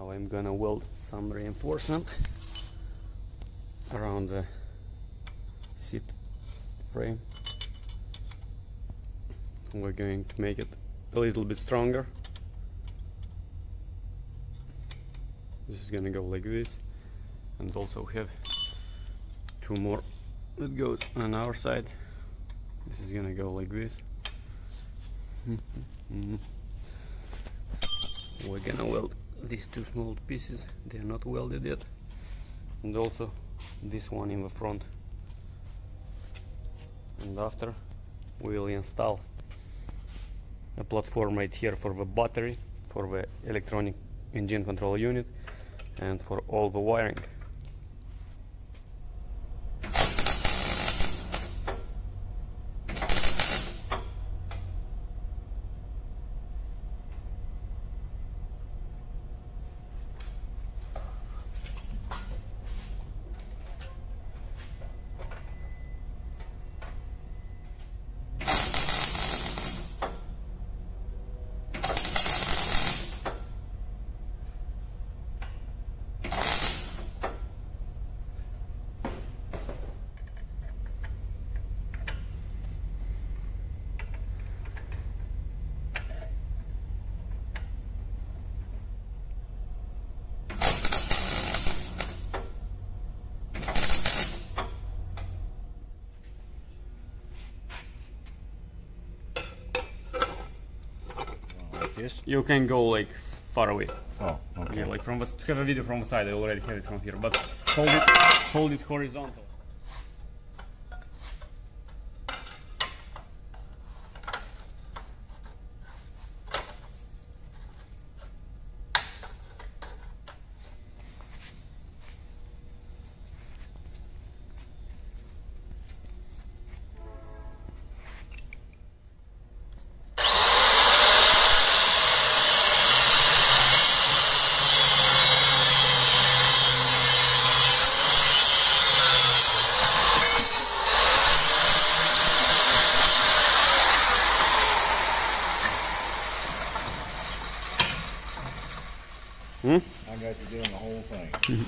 Now I'm gonna weld some reinforcement around the seat frame. We're going to make it a little bit stronger. This is gonna go like this, and also have two more that goes on our side. This is gonna go like this. We're gonna weld these two small pieces, they're not welded yet, and also this one in the front. And after we will install a platform right here for the battery, for the electronic engine control unit, and for all the wiring. You can go like far away. Oh, okay. Yeah, like from the, to have a video from the side, I already have it from here, but hold it horizontal. I got you doing the whole thing.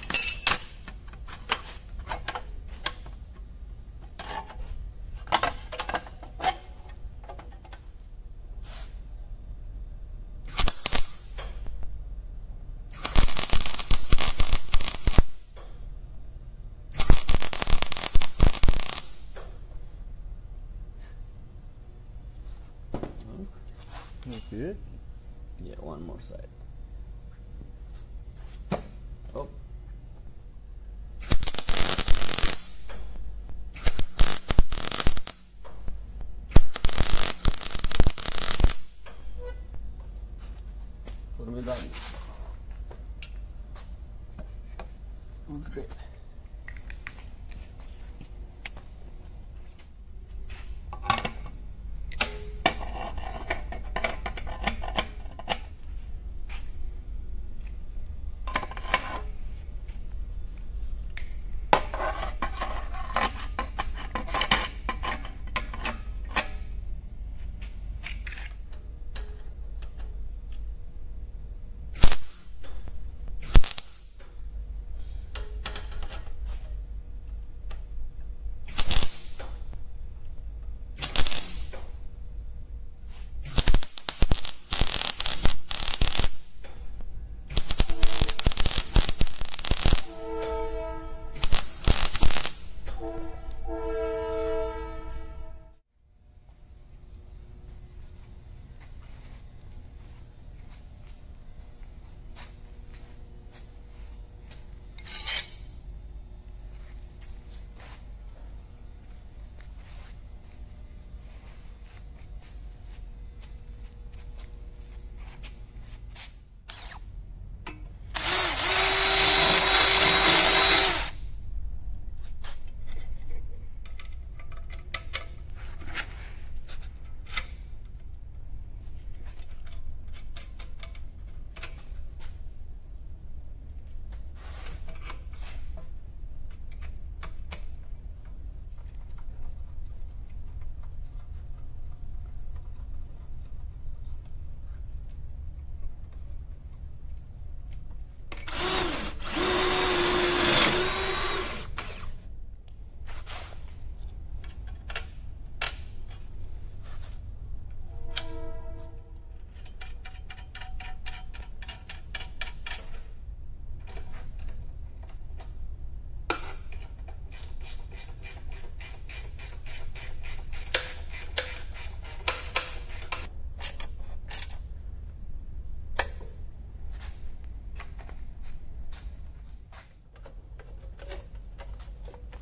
That's good. Yeah, one more side. Oh. What have we done? Looks great.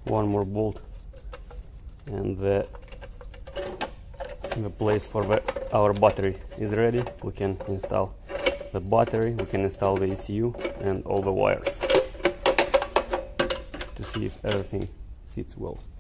one more bolt, and the place for our battery is ready. We can install the battery, we can install the ECU and all the wires to see if everything fits well.